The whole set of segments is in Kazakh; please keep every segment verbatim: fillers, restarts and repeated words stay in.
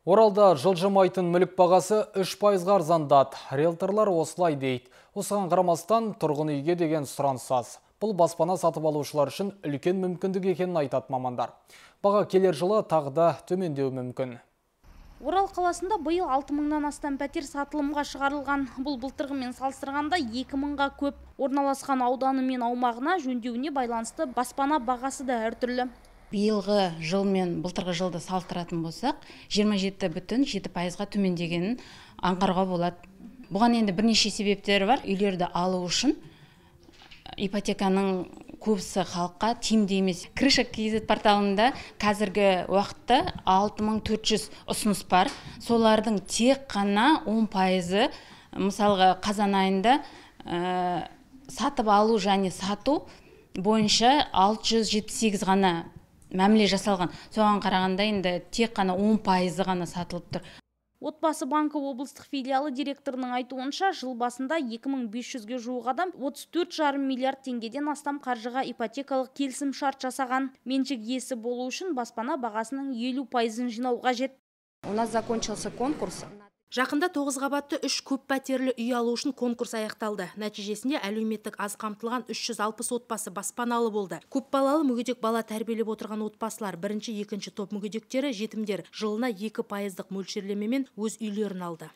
Оралда жылжымайтын мүлік бағасы үш пайызға арзандады. Риэлторлар осылай дейді. Осыған қарамастан тұрғын үйге деген сұраныс аз. Бұл баспана сатып алушылар үшін үлкен мүмкіндік екенін айтады мамандар. Баға келер жылы тағы да төмендеуі мүмкін. Орал қаласында биыл алты мыңнан астам пәтер сатылымға шығарылған. Бұл былтырғымен салыстырғанда екі мыңға көп. Орналасқан ауданы мен аумағына жөндеуіне байланысты баспана бағасы да әртүрлі. Биылғы жыл мен былтырғы жылды салыстыратын болсақ, жиырма жеті бүтін жеті пайызға төмендегенін аңғаруға болады. Бұған енді бірнеше себептері бар. Үйлерді алу үшін ипотеканың көбісі халыққа тиімді емес. Крыша кз порталында қазіргі уақытта алты мың төрт жүз ұсыныс бар. Солардың тек қана он пайызы, мысалға қазан айында ә, сатып алу және сату бойынша алты жүз жетпіс сегіз ғана мәміле жасалған. Соған қарағанда енді тек қана он пайызы ғана сатылып тұр. Отбасы банкі облыстық филиалы директорының айтуынша, жыл басында екі мың бес жүзге жуық адам отыз төрт жарым миллиард теңгеден астам қаржыға ипотекалық келісім шарт жасаған. Меншік иесі болу үшін баспана бағасының елу пайызын жинау қажет. У нас закончился конкурс. Жақында тоғыз қабатты үш көп пәтерлі үй алу үшін конкурс аяқталды. Нәтижесінде әлеуметтік аз қамтылған үш жүз алпыс отбасы баспаналы болды. Көп балалы мүгедек бала тәрбиелеп отырған отбасылар бірінші, екінші топ мүгедектері, жетімдер жылына екі пайыздық мөлшерлемемен өз үйлерін алды.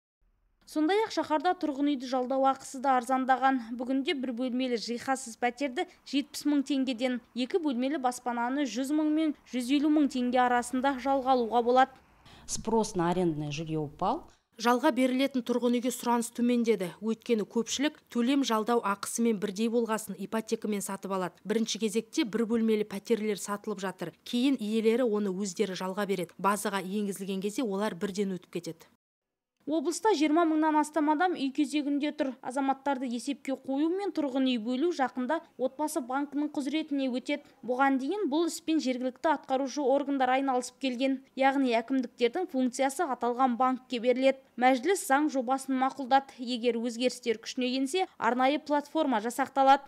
Сондай-ақ шаһарда тұрғын үйді жалдау ақысы да арзандаған. Бүгінде бір бөлмелі жиһазсыз пәтерді жетпіс мың теңгеден, екі бөлмелі баспананы жүз мың мен жүз елу мың теңге арасында жалға алуға болады. Спрос на арендное жилье упал. Жалға берілетін тұрғын үйге сұраныс төмендеді. Өйткені көпшілік төлем жалдау ақысымен бірдей болғасын ипотекамен сатып алады. Бірінші кезекте бір бөлмелі пәтерлер сатылып жатыр. Кейін иелері оны өздері жалға береді. Базаға енгізілген кезде олар бірден өтіп кетеді. Облыста жиырма мыңнан астам адам үй кезегінде тұр. Азаматтарды есепке қою мен тұрғын үй бөлу жақында отбасы банкінің құзыретіне өтеді. Бұған дейін бұл іспен жергілікті атқарушы органдар айналысып келген. Яғни әкімдіктердің функциясы аталған банкке беріледі. Мәжіліс заң жобасын мақұлдады. Егер өзгерістер күшіне енсе, арнайы платформа жасақталады.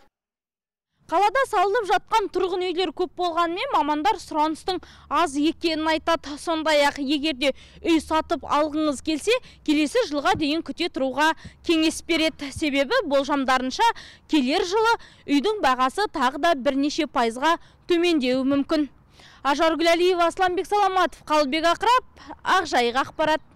Қалада салынып жатқан тұрғын үйлер көп болғанымен мамандар сұраныстың аз екенін айтады. Сондай-ақ егерде үй сатып алғыңыз келсе, келесі жылға дейін күте тұруға кеңес береді. Себебі болжамдарынша келер жылы үйдің бағасы тағы да бірнеше пайызға төмендеуі мүмкін. Ажаргүл Әлиева, Асланбек Саламатов, Қалыбек Ақырап, Ақжайық ақпарат.